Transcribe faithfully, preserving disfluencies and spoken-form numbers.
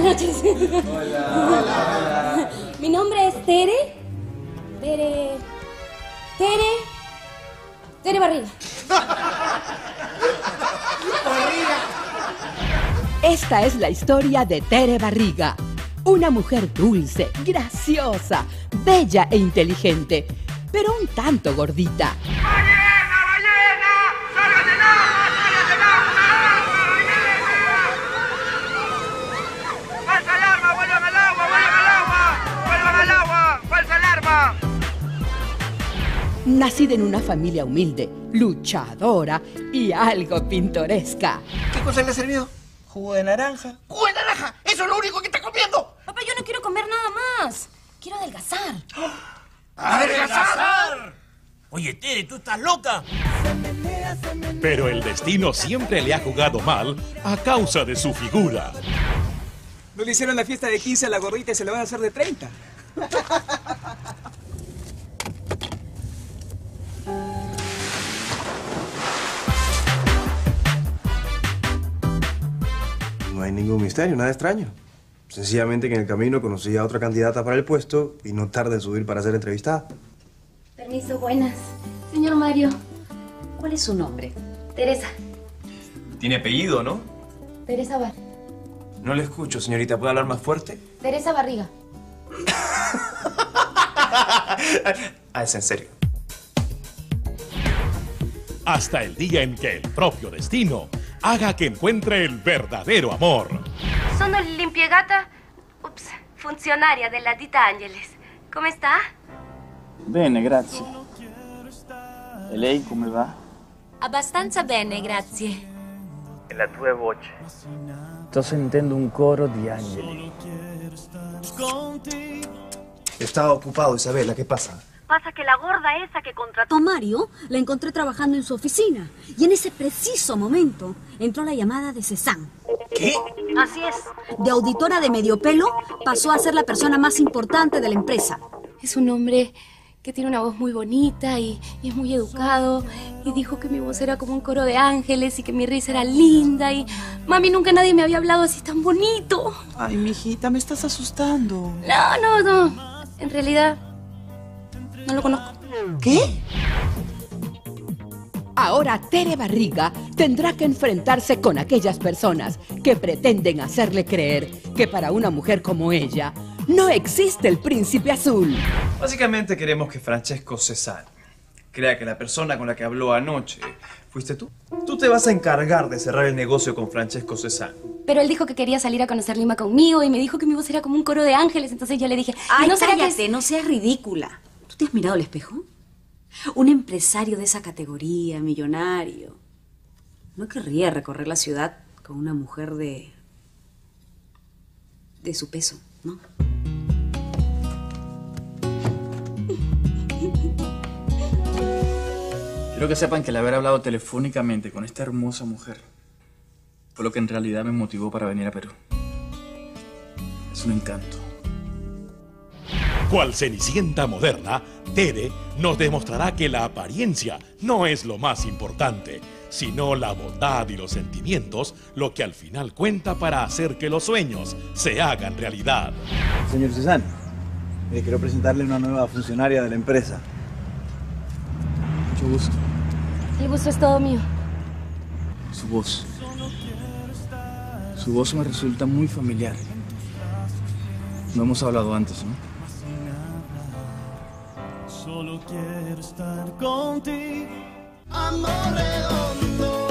noches. Hola. Hola. Mi nombre es Tere. Tere... Tere... Tere Barriga. Esta es la historia de Tere Barriga. Una mujer dulce, graciosa, bella e inteligente, pero un tanto gordita. ¡Ballena, ballena! ¡Salgan del agua, salgan del agua! ¡Falsa alarma! ¡Vuelvan al agua, vuelvan al agua! ¡Vuelvan al agua! ¡Falsa alarma! Nacida en una familia humilde, luchadora y algo pintoresca. ¿Qué cosa le ha servido? ¿Jugo de naranja? ¡Jugo de naranja! ¡Eso es lo único que está comiendo! Papá, yo no quiero comer nada más. Quiero adelgazar. ¡Adelgazar! Oye, Tere, ¿tú estás loca? Pero el destino siempre le ha jugado mal a causa de su figura. No le hicieron la fiesta de quince a la gordita y se la van a hacer de treinta. No hay ningún misterio, nada extraño. Sencillamente que en el camino conocí a otra candidata para el puesto y no tarda en subir para ser entrevistada. Permiso, buenas. Señor Mario. ¿Cuál es su nombre? Teresa. Tiene apellido, ¿no? Teresa Bar... No le escucho, señorita. ¿Puede hablar más fuerte? Teresa Barriga. Ah, es en serio. Hasta el día en que el propio destino haga que encuentre el verdadero amor. Sono l'impiegata, ups, funzionaria della ditta Angeles. Come sta? Bene, grazie. E lei come va? Abbastanza bene, grazie. E la tua voce? Sto sentendo un coro di angeli. Estaba ocupado, Isabela. ¿Qué pasa? Pasa que la gorda esa que contrató A Mario la encontré trabajando en su oficina y en ese preciso momento entró la llamada de Cezanne. ¿Qué? Así es. De auditora de medio pelo pasó a ser la persona más importante de la empresa. Es un hombre que tiene una voz muy bonita y, y es muy educado. Y dijo que mi voz era como un coro de ángeles y que mi risa era linda. Y mami, nunca nadie me había hablado así tan bonito. Ay, mijita, me estás asustando. No, no, no. En realidad, no lo conozco. ¿Qué? Ahora Tere Barriga tendrá que enfrentarse con aquellas personas que pretenden hacerle creer que para una mujer como ella no existe el príncipe azul. Básicamente queremos que Francesco Cezanne crea que la persona con la que habló anoche fuiste tú. Tú te vas a encargar de cerrar el negocio con Francesco Cezanne. Pero él dijo que quería salir a conocer Lima conmigo y me dijo que mi voz era como un coro de ángeles. Entonces yo le dije, Ay, no será cállate, que... no seas ridícula. ¿Tú te has mirado al espejo? Un empresario de esa categoría, millonario, no querría recorrer la ciudad con una mujer de... de su peso, ¿no? Quiero que sepan que el haber hablado telefónicamente con esta hermosa mujer fue lo que en realidad me motivó para venir a Perú. Es un encanto. Cual cenicienta moderna, Tere nos demostrará que la apariencia no es lo más importante, sino la bondad y los sentimientos lo que al final cuenta para hacer que los sueños se hagan realidad. Señor Cezanne, eh, quiero presentarle una nueva funcionaria de la empresa. Mucho gusto. El gusto es todo mío. Su voz. Su voz me resulta muy familiar. No hemos hablado antes, ¿no? Solo quiero estar contigo, amor redondo.